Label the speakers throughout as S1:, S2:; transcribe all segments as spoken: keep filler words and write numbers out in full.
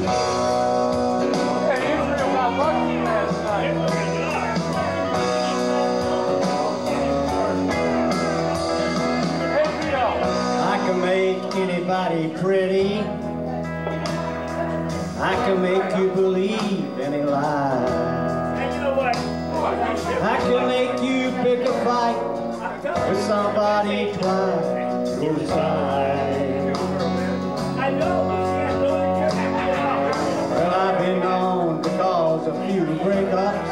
S1: Anybody pretty, I can make you believe any lie. I can make you pick a fight with somebody twice your size. Well, I've been known to cause a few breakups.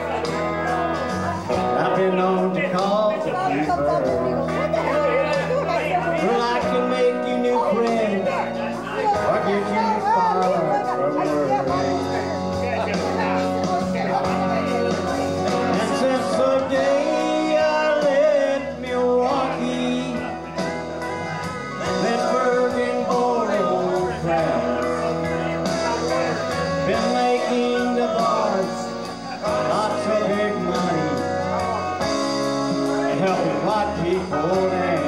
S1: I've been known to cause a few birds. Well, I can make you new friends or get you fired from work. And since the day I left Milwaukee, Pittsburgh and Boulder crowds been making the bars lots of big money, helping white people down.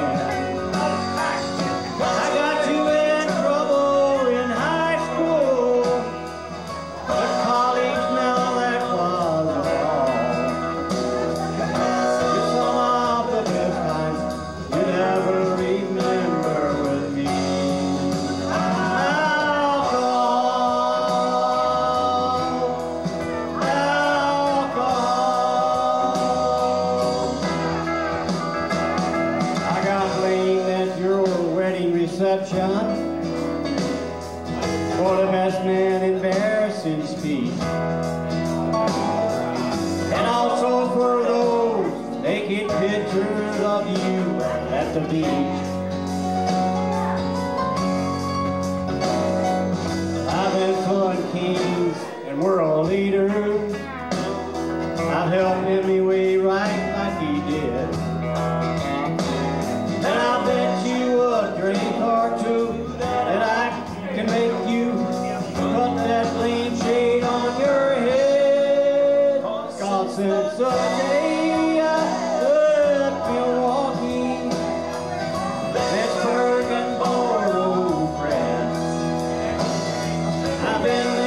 S1: Reception for the best man embarrassing speech, and also for those naked pictures of you at the beach. I've been fun kings and world leaders. I've helped Hemingway write like he did. And I bet you a drink or two that I can make you cut that clean shade on your head. God, since the day I left Milwaukee, Pittsburgh and Boulder, France, I've been